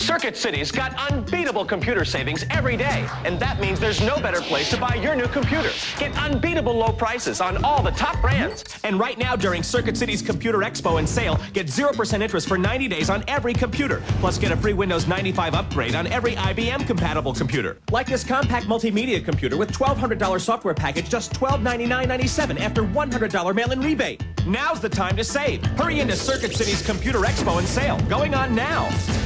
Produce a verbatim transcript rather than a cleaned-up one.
Circuit City's got unbeatable computer savings every day, and that means there's no better place to buy your new computer. Get unbeatable low prices on all the top brands. And right now, during Circuit City's Computer Expo and sale, get zero percent interest for ninety days on every computer. Plus, get a free Windows ninety-five upgrade on every I B M-compatible computer. Like this compact multimedia computer with twelve hundred dollar software package, just twelve ninety-nine ninety-seven after one hundred dollar mail-in rebate. Now's the time to save. Hurry into Circuit City's Computer Expo and sale, going on now.